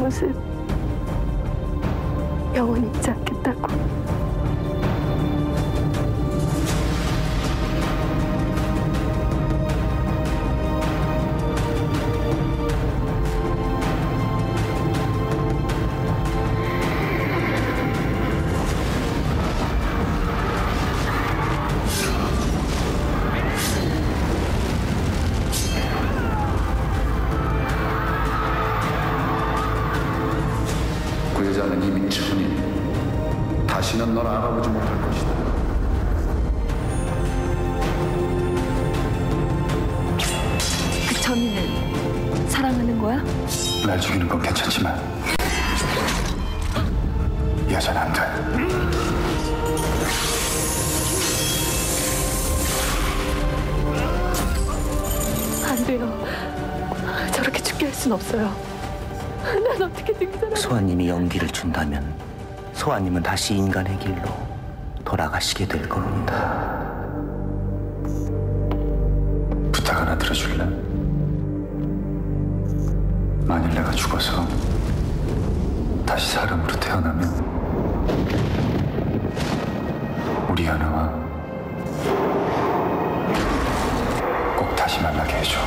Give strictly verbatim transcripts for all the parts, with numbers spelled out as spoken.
것은 영원히 잊지 않겠다고. 그 여자는 이미 천인. 다시는 널 알아보지 못할 것이다. 그 천이는 사랑하는 거야? 날 죽이는 건 괜찮지만 이 여자는 안 돼. 안 돼요. 저렇게 죽게 할 순 없어요. 난 어떻게든 그 사람... 소아님이 용기를 준다면 소아님은 다시 인간의 길로 돌아가시게 될 겁니다. 부탁 하나 들어줄래? 만일 내가 죽어서 다시 사람으로 태어나면 우리 하나와 꼭 다시 만나게 해줘.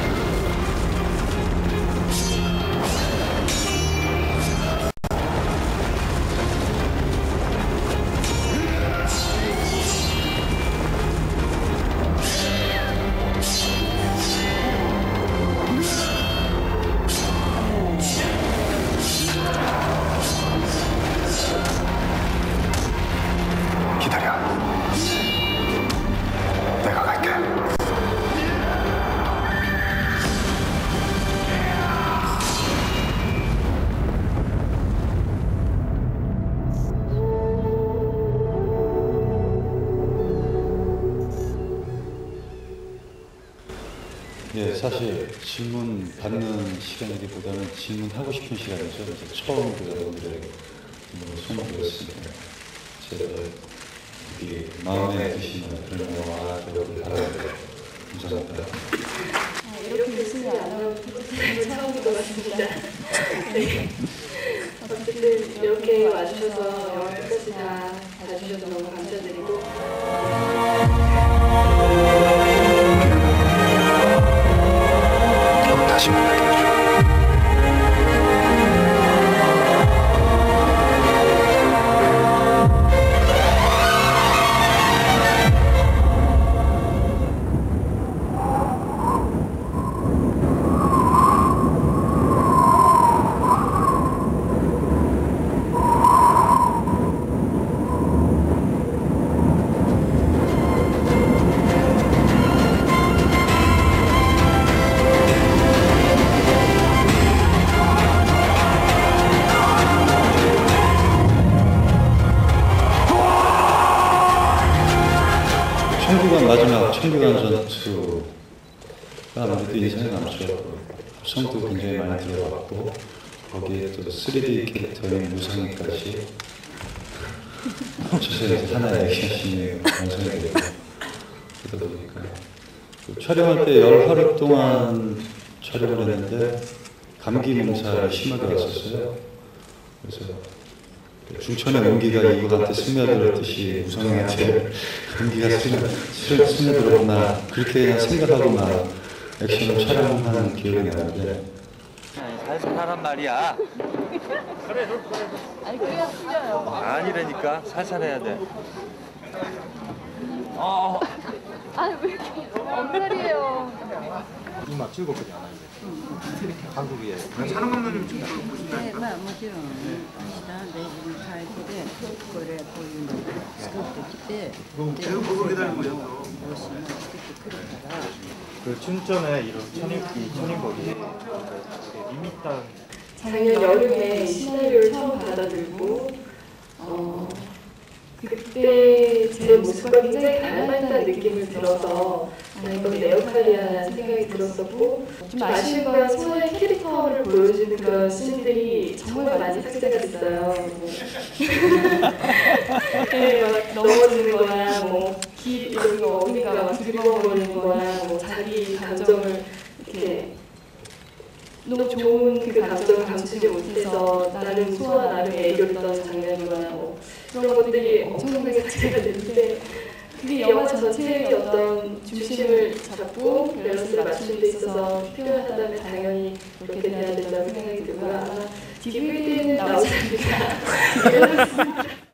기다려. 내가 갈게. 예, 사실 질문 받는 시간이기보다는 질문하고 싶은 시간이죠. 이제 처음 그 여러분들에게 소문드렸습니다. 제가 이게 마음에 드시는 그런 영화 배우를 바라는데 감사합니다. 아, 이렇게 열심히 안 하고 처음인 것 같습니다. 네. 어쨌든 이렇게 와주셔서 영화 끝까지 다 봐주셔서 너무 감사드리고 다시 만나게 해줘. 천국의 마지막 천국의 전투가 아무래도 인상이 남죠. 성도 굉장히 많이 들어갔고 거기에 또 쓰리디 캐릭터의 무상까지 합쳐서 이제 하나의 액션씬이 완성이 되고 그러다 보니까 그 촬영할 때 열 하루 동안 촬영을 했는데 감기 몸살이 심하게 왔었어요. 그래서 중천의 온기가 이곳한테 스며들었듯이 우성이한테 온기가 스며들었구나 그렇게 그냥 생각하고 막 액션을 촬영하는 기억이 나는데 살살 하란 말이야. 아니 그래야 풀려요. 아니라니까 살살 해야 돼. 어. 아니 왜 이렇게 엄살이에요. 이막 즐겁거든 안 하는데. 한국에. 사람 감독님 지금 그걸 보신다니까? 네,もちろんしたレジのサイトでこれこういうのを作ってきて、 계속 그거 기다리고 있어서. 帽子も作ってくるから。 그 춘천에 이런 천인 이 천인거리 리미탄 작년 여름에 시나리오를 처음 받아들고 어, 그때 제 모습과 굉장히 닮아있다는 느낌을 들어서 아, 이건 내 역할이라는 생각이 들었었고 좀 아쉬운 건 소아의 캐릭터를 보여주는 그런 씬들이 정말 많이 삭제가 됐어요. 네, 막 넘어지는 거나 뭐 길 이런 거 어딘가 막 두리번거리는 거나 뭐 자기 감정을 이렇게 너무 좋은 그 감정을 감추지 못해서 나는 소와 나름 애교했던 장면이거나 뭐 그런 것들이 엄청나게 자제가 되는데 그게 영화 전체의 어떤 중심을 잡고 밸런스를 맞추는 데 있어서 필요하다면 당연히 그렇게 돼야 된다고 생각이 들고요. 아마 디브이디는 나오지 않을까 기대하겠습니다.